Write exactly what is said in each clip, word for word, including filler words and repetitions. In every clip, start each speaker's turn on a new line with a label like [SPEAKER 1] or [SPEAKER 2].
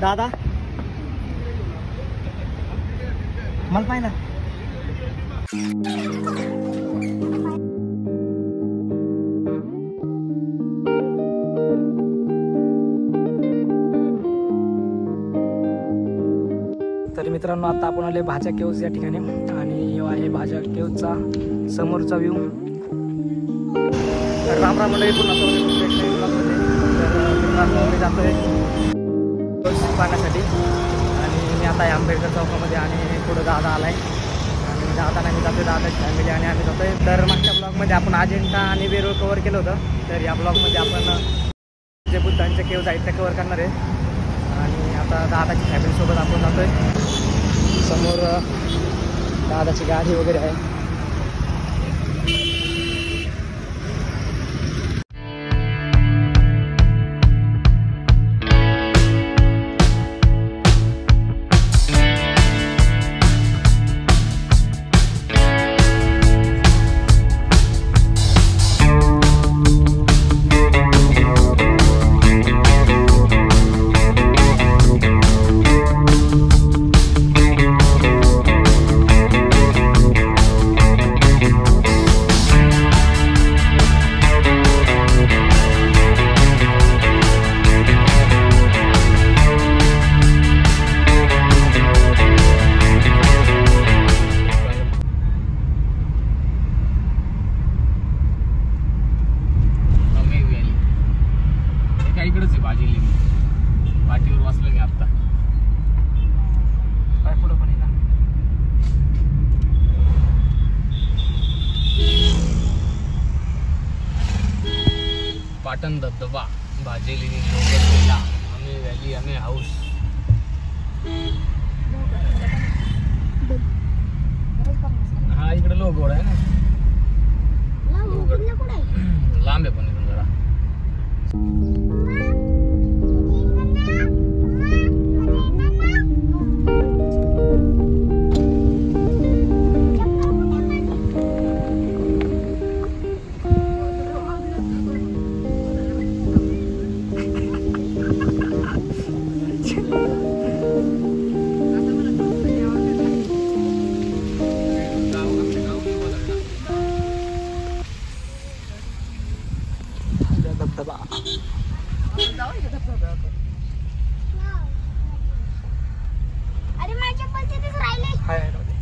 [SPEAKER 1] दादा मला पाहिजे तर मित्रांनो आता आपण आले भाज्या केव्ज या ठिकाणी आणि आहे भाज्या केव्जचा समोरचा व्ह्यू। तर राम राम मंडळी पुन्हा मित्रांनो जातोय पाहण्यासाठी आणि मी आता आहे आंबेडकर चौकामध्ये आणि पुढं दादा आलाय आणि दादा मी जातोय दादाची फॅमिली आणि आम्ही जातोय। तर मागच्या ब्लॉगमध्ये आपण अजिंठा आणि वेरूळ कव्हर केलं होतं तर या ब्लॉगमध्ये आपण जे बुद्धांचे केव्ज आहेत ते कव्हर करणार आहे आणि आता दादाची फॅमिलीसोबत आपण जातोय। समोर दादाची गाडी वगैरे आहे।
[SPEAKER 2] पाटण धबधबा, भाजेलेनी, डोंगर किल्ला, आम्ही व्हॅली, आम्ही हाऊस। हा इकडे लोहगड आहे ना, लांब आहे पण इथून जरा।
[SPEAKER 3] अरे माझ्या पलतीतच राहिले
[SPEAKER 1] हाय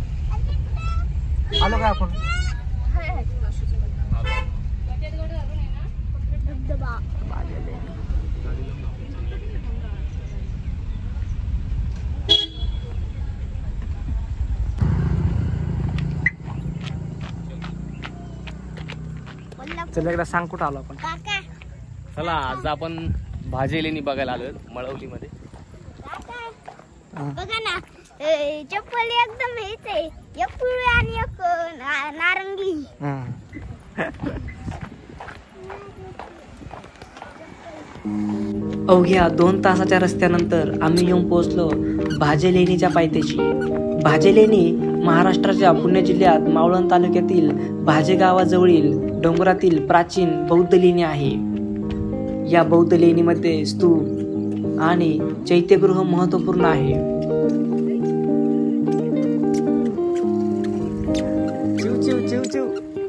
[SPEAKER 1] आलो का आपण
[SPEAKER 3] धबधबा
[SPEAKER 1] चला एकदा सांग कुठं आलो आपण।
[SPEAKER 3] काका
[SPEAKER 2] चला आज आपण भाजेलेनी बघायला आलोय मळवली मध्ये।
[SPEAKER 3] बघा ना चप्पल एकदम हेच आहे, एक पिवळी आणि एक नारंगी।
[SPEAKER 4] अवघ्या दोन तासाच्या रस्त्यानंतर आम्ही येऊन पोहोचलो भाजेलेनीच्या पायथ्याशी। भाजेलेनी महाराष्ट्राच्या पुणे जिल्ह्यात मावळण तालुक्यातील भाजे गावाजवळील डोंगरातील प्राचीन बौद्ध लेणी आहे। या बौद्ध लेणीमध्ये स्तूप आणि चैत्यगृह महत्वपूर्ण आहे।
[SPEAKER 1] चिव चिव चिव चिव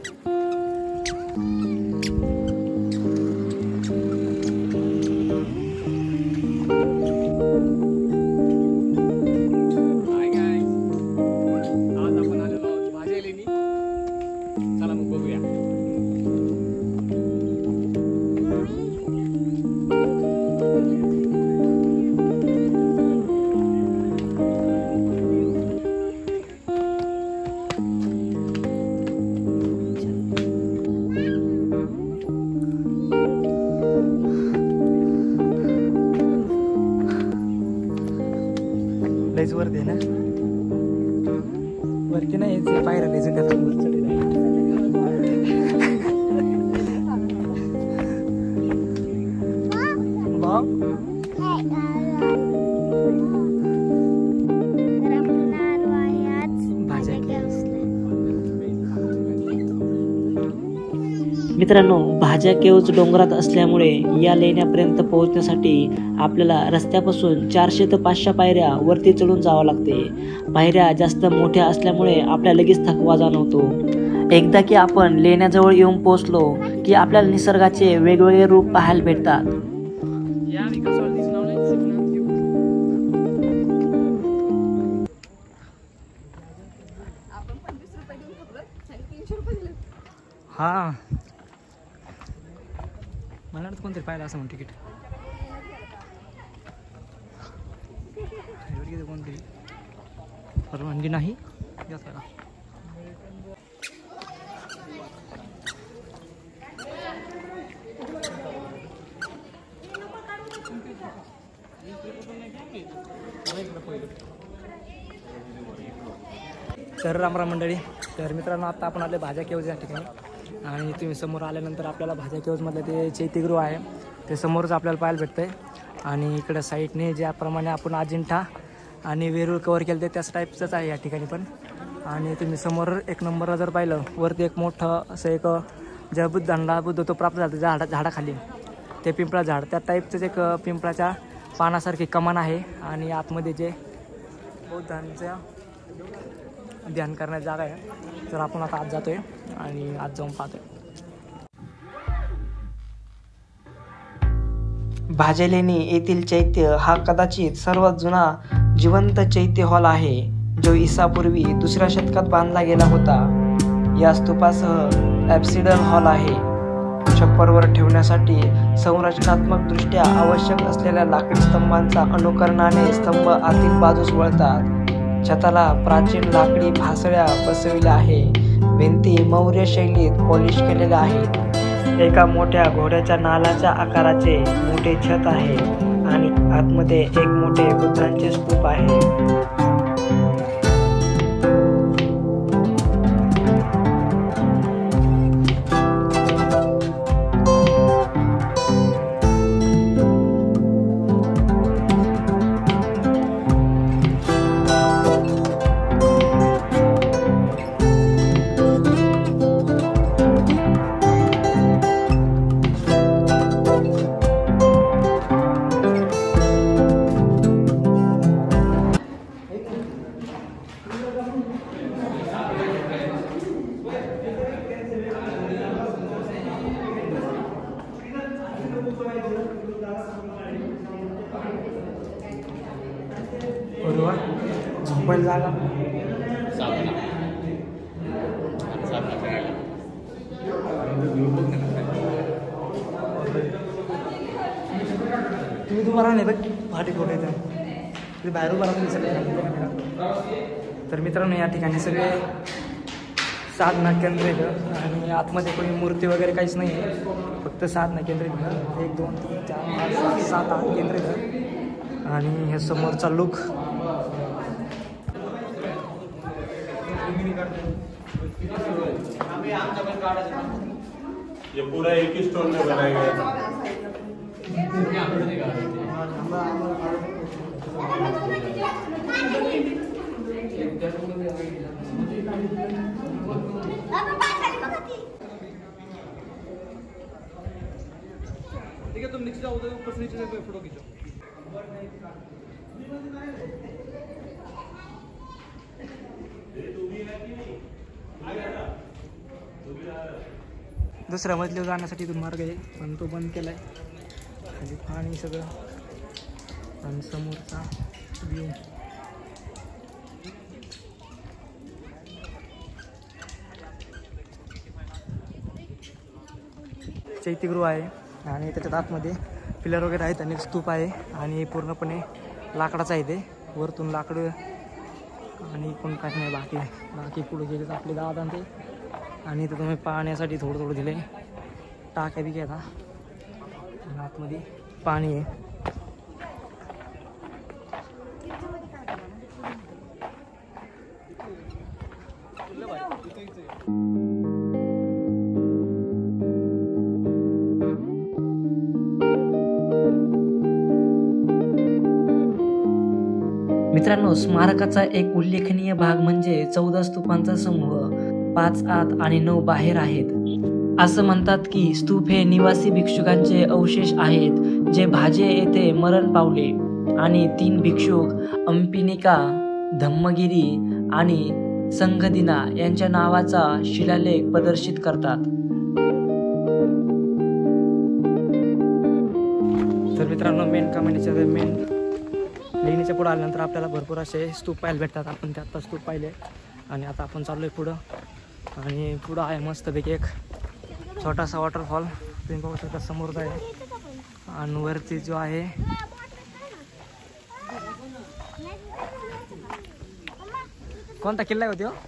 [SPEAKER 1] लयच वरती ना, वरती नाही पायऱ्या लयच वर चढ
[SPEAKER 4] मित्रांनो, भाज्या केवज डोंगरात असल्यामुळे या लेण्यापर्यंत पोहोचण्यासाठी आपल्याला रस्त्यापासून चारशे ते पाचशे पायऱ्या वरती चढून जावं लागते. पायऱ्या जास्त मोठ्या असल्यामुळे आपल्याला लगेच थकवा जाणवतो. एकदा की आपण लेण्याजवळ येऊन पोहोचलो की आपल्याला निसर्गाचे वेगवेगळे रूप पाहायला भेटतात.
[SPEAKER 1] हा मला वाटतं कोणतरी पाहिलं असं म्हणून तिकीट कोणतरी परवानगी नाही घ्यायला. तर रामराम मंडळी. तर मित्रांनो, आता आपण आले भाज्या केवज या ठिकाणी आणि तुम्ही समोर आल्यानंतर आपल्याला भाज्या केवजमधलं ते चैत्यगृह आहे ते समोरच आपल्याला पाहायला भेटतं आहे. आणि इकडं साईडने ज्याप्रमाणे आपण अजिंठा आणि वेरूळ कवर केलं ते त्याच टाईपचंच आहे या ठिकाणी पण. आणि तुम्ही समोर एक नंबरला जर पाहिलं वरती एक मोठं असं एक ज्या बुद्धांना बुद्ध तो प्राप्त झाला झाडा झाडाखाली ते पिंपळा झाड त्या टाईपचंच एक पिंपळाच्या पानासारखी कमान आहे. आणि आतमध्ये जे बौद्धांच्या ध्यान करण्याची जागा आहे. तर आपण आता आत जातोय आणि आत जाऊन पाहतोय.
[SPEAKER 4] भाजे लेणी येथील चैत्य हा कदाचित सर्वात जुना जिवंत चैत्य हॉल आहे, जो ईसापूर्वी दुसऱ्या शतकात बांधला गेला होता. या स्तूपासह ॲप्सिडल हॉल आहे. छप्परवर ठेवण्यासाठी संरचनात्मक दृष्ट्या आवश्यक असलेल्या लाकडी स्तंभांचा अनुकरणाने स्तंभ आतील बाजूस वळतात. छताला प्राचीन लाकडी भासळ्या बसविल्या आहे. भिंती मौर्य शैलीत पॉलिश केलेल्या आहेत. एका मोठ्या घोड्याच्या नालाच्या आकाराचे मोठे छत आहे आणि आतमध्ये एक मोठे बुद्धांचे स्तूप आहे.
[SPEAKER 1] झोपायला जागा तुम्ही तुम्हाला नाही बघ पहाटे कुठे येतं ते बाहेर उभा राहून दिसत. तर मित्रांनो, या ठिकाणी सगळे साधना केंद्र येतं आणि आतमध्ये कोणी मूर्ती वगैरे काहीच नाही आहे, फक्त साधना केंद्र येतं. एक दोन तीन चार पाच सात सात आठ केंद्र येतं. आणि हे समोरचा लुक
[SPEAKER 5] ये पूरा एक ही स्टोन में बनाया गया था.
[SPEAKER 1] ठीक है, तुम नीचे जाओ, उधर ऊपर से नीचे से फोटो खींचो. दुसऱ्या मजल्यावर जाण्यासाठी तो मार्ग आहे पण तो बंद केलाय. खाली पाणी सगळं आणि समोरचा व्ह्यू. चैत्यगृह आहे आणि त्याच्यात आतमध्ये पिलर वगैरे आहेत आणि स्तूप आहे आणि पूर्णपणे लाकडाचं आहे ते. वरतून लाकडं आणि कोण काही नाही. बाकी बाकी पुढे गेले आपले दादा ते. आणि इथं तुम्ही पाण्यासाठी थोडं थोडं दिलं आहे. टाक्या बी घ्या आणि आतमध्ये पाणी आहे.
[SPEAKER 4] मित्रांनो, स्मारकाचा एक उल्लेखनीय भाग म्हणजे चौदा स्तूपांचा समूह. पाच आत आणि नऊ बाहेर आहेत. असं म्हणतात की स्तूप हे निवासी भिक्षुकांचे अवशेष आहेत जे भाजे येथे मरण पावले आणि तीन भिक्षुक अंपिनिका, धम्मगिरी आणि संघदिना यांच्या नावाचा शिलालेख प्रदर्शित करतात.
[SPEAKER 1] तर मित्रांनो, मेन कमानीच्या मेन लेणीच्या पुढे आल्यानंतर आपल्याला भरपूर असे स्तूप पाहायला भेटतात. आपण ते आत्ता स्तूप पाहिले आणि आता आपण चाललो आहे पुढं. आणि पुढं आहे मस्तपैकी एक छोटासा वॉटरफॉल, तुम्ही पाहू शकता समोरचा आहे. आणि वरती जो आहे कोणता किल्ला आहे होतो?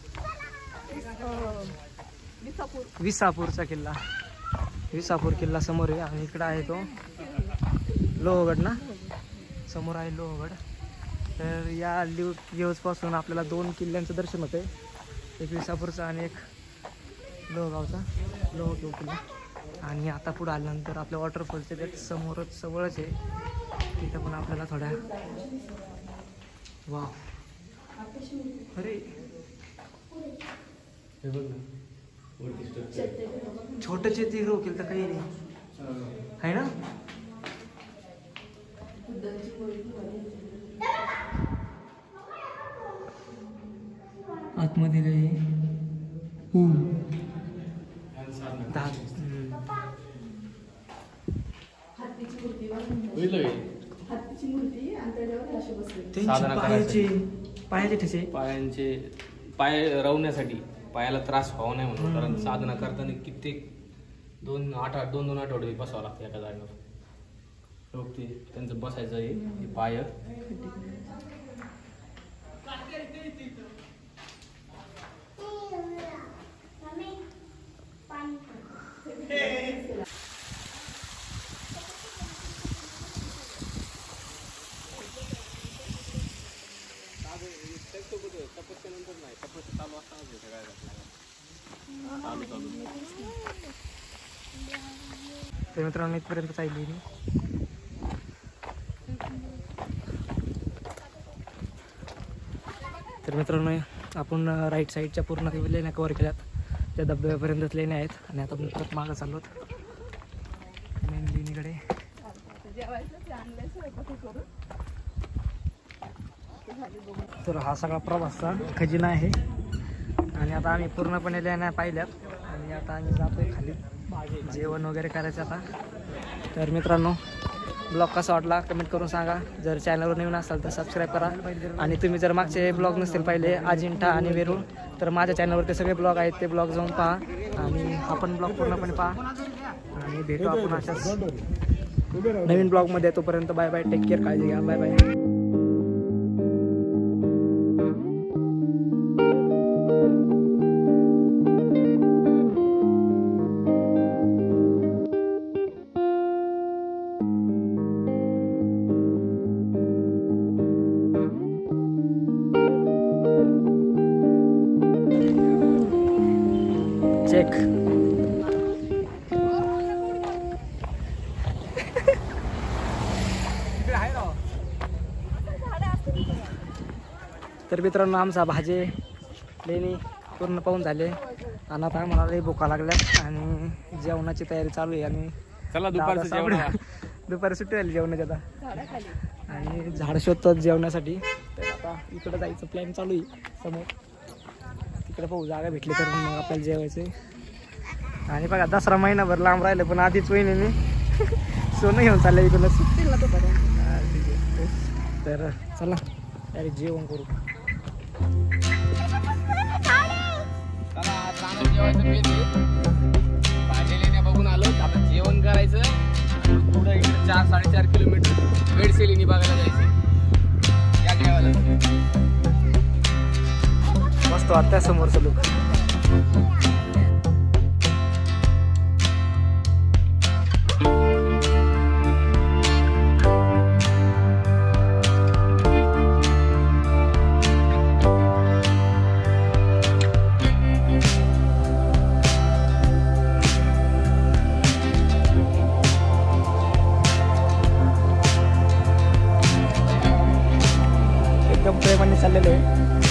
[SPEAKER 1] विसापूरचा किल्ला. विसापूर किल्ला समोर आहे आणि इकडं आहे तो लोहगड ना, समोर आहे लोहगड. तर या लिव लिव्हजपासून आपल्याला दोन किल्ल्यांचं दर्शन होतं आहे, एक विसापूरचा आणि एक लोहगावचा लोहगाव किल्ला. आणि आता पुढं आल्यानंतर आपल्या वॉटरफॉलच्या त्यात समोरच जवळच आहे, तिथं पण आपल्याला थोड्या वा अरे छोटंचे ते हिरो केलं तर काही नाही आहे ना. आतमध्ये काही पायाचे पायाचे ठसे
[SPEAKER 2] पायांचे पाय रवण्यासाठी, पायाला त्रास व्हावा नाही म्हणून. कारण साधना करताना कित्येक दोन आठ आठ दोन दोन आठवडे बसावं लागतं एका जागेवर. लोक ते त्यांचं बसायचं आहे हे पाय.
[SPEAKER 1] तर मित्रांनो, इथपर्यंत चालली मी. तर मित्रांनो, आपण राईट साईडच्या पूर्ण लेण्या कवर केल्यात, त्या धबधब्यापर्यंतच लेण्या आहेत. आणि आता आपण परत मागं चाललो मेन लेणीकडे. तर हा सगळा प्रवासचा खजिना आहे. आणि आता आम्ही पूर्णपणे लेण्या पाहिल्यात आणि आता आम्ही जातोय खाली जेवण वगैरे करायचं आता. तर मित्रांनो, ब्लॉग कसा वाटला कमेंट करून सांगा. जर चॅनलवर नवीन असाल तर सबस्क्राईब करा. आणि तुम्ही जर मागचे ब्लॉग नसतील पाहिले अजिंठा आणि वेरूळ, तर माझ्या चॅनलवर ते सगळे ब्लॉग आहेत, ते ब्लॉग जाऊन पहा आणि आपण ब्लॉग पूर्णपणे पहा. आणि भेटू आपण अशाच नवीन ब्लॉगमध्ये. तोपर्यंत बाय बाय, टेक केअर, काळजी घ्या, बाय बाय. चेक तर मित्रांनो, आमचा भाजे लेणी पूर्ण पाहून झाले आणि आता आम्हाला लई भुका लागल्यात आणि जेवणाची तयारी चालू आहे. आणि
[SPEAKER 2] चला दुपारचं जेवण.
[SPEAKER 1] दुपारी सुट्टी झाली जेवणाची आता आणि झाड शोधतात जेवणासाठी. तर आता इकडं जायचं प्लॅन चालू आहे समोर. तिकडे पाहू, जागा भेटली तर मग आपल्याला जेवायचं. आणि बघा, दसरा महिनाभर लांब राहिलं पण आधीच वहिनीने सोनं घेऊन चाललं इकडून सुट्टीला. तो तर चला डायरेक्ट जेवण करू.
[SPEAKER 2] भाजी लेण्या बघून आलो, आता जेवण करायचं आणि पुढे इकडे चार साडेचार किलोमीटर बेडसे लेणी बघायला जायचं. या जेवायला
[SPEAKER 1] मस्त वाटतं समोरचं लोक. एकदम प्रेमाने चाललेलं आहे.